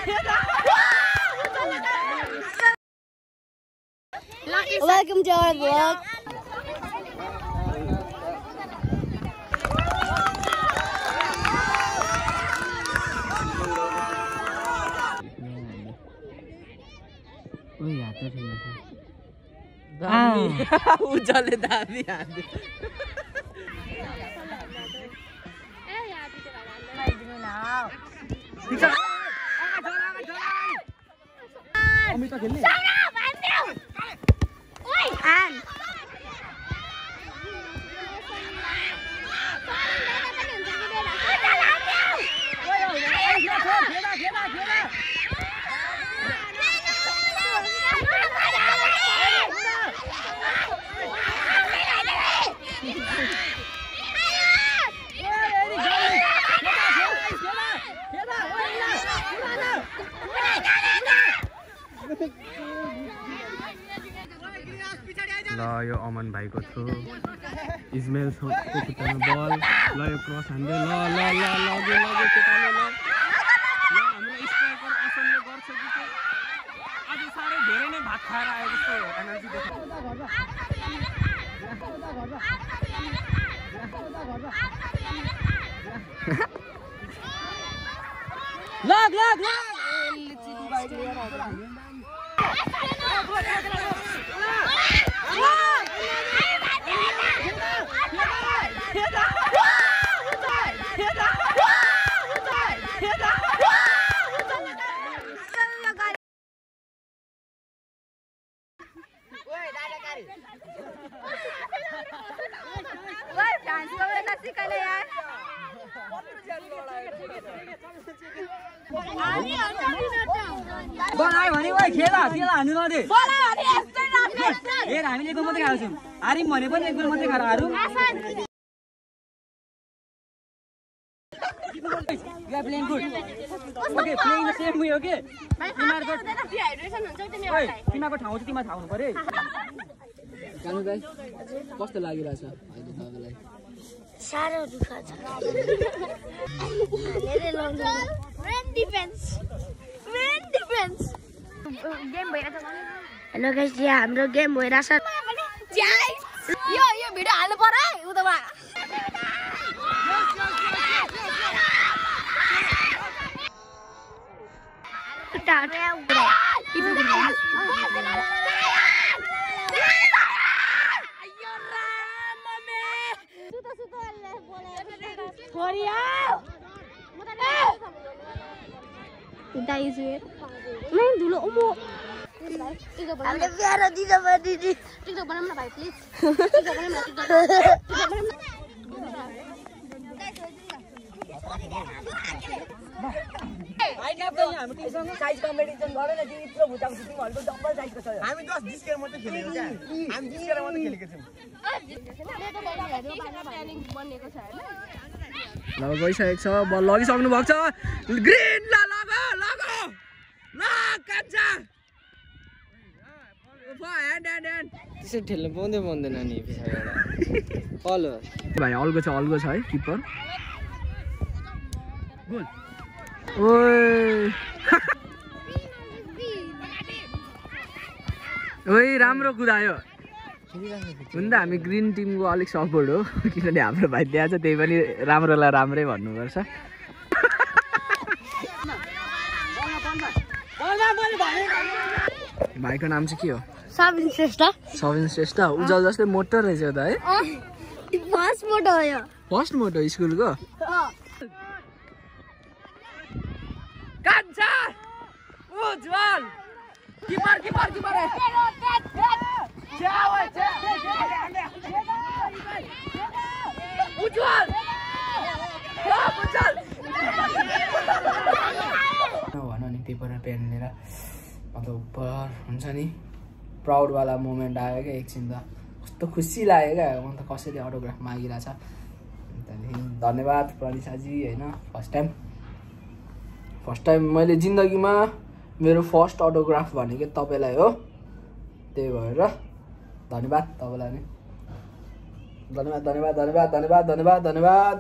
Welcome to our vlog. उज्जवलले दाबी हान्दियो ल यो अमन भाइको थ्रो इस्माइल को खुट्टामा बल ल यो क्रस हान्दै ल ल ल लग्यो लग्यो केटाले ल हाम्रो स्ट्राइकर असनले गर्छ कि के आज साह्रै धेरै नै भात खाएर आयो जस्तो एनर्जी देख्छ लग लग लग बनायो भने ओइ खेला खेला हान्नु नदे बनायो भने यस्तै लाग्छ ए हामीले एक गोल मात्रै खाएको छौं हारिम भने पनि एक गोल मात्रै खाएर हारौँ You are playing good. Okay, playing the same way, okay? तिमीहरुको डिहाइड्रेसन हुन्छ तिमी आउँदै तिमीहरुको ठाउँ चाहिँ तिमीहरु थाहा हुनु पर्यो कानु भाइ कस्तो लागिरहेछ अहिले तपाईलाई साह्रो दुःख छ धेरै लङ रेन डिफेन्स गेम भइरहेछ हेलो गाइस यहाँ हाम्रो गेम भइरहेछ यो भिडियो हाल्नु पर्यो है उतामा dulu umur. Ada biara di sama Didi. Tidak boleh mana baik please. Tidak boleh mana. आइका पनि हाम्रो टिमसँग साइज कम्पिटिसन गरेर चाहिँ यत्रो भुटाको टिमहरुको डबल साइजको छ हामी 10 डिस्केर मात्रै खेलेको क्या हामी डिस्केर मात्रै खेलेको छौं बनेको छ हैन ल गइसकेको छ बल लगिसक्नु भएको छ ग्रीन ल लगो ल कान्छ ह्यान्ड त्यसै ठेल्न पाउँदैन नि पछाडीबाट अल भाइ अलगो छ है किपर गोल ओइ राम्रो कुदायो हुन त हामी ग्रीन टिमको अलिक सपोर्ट हो किनभने हाम्रो भाइ त्यहाँ छ त्यही पनि राम्रोलाई राम्रै भन्नुपर्छ भाइको नाम चाहिँ के हो सबिन श्रेष्ठ उज्जवल जस्तै मोटो रहेछ त है फर्स्ट मोटो स्कुलको कान्छ उज्जवल किपर उज्जवल भन नि पेपर पेन लिएर अन्त ऊपर हुन्छ नि प्राउड वाला मोमेन्ट आयो क्या एकछिन त कस्तो खुसी लाग्यो क्या अन्त कसैले अटोग्राफ मागिरहेछ त्यहाँदेखि धन्यवाद प्रनिसाजी होइन फर्स्ट टाइम मैले जिन्दगीमा मेरो फर्स्ट अटोग्राफ भनेको तपाईलाई हो त्यही भएर धन्यवाद तपाईलाई नि धन्यवाद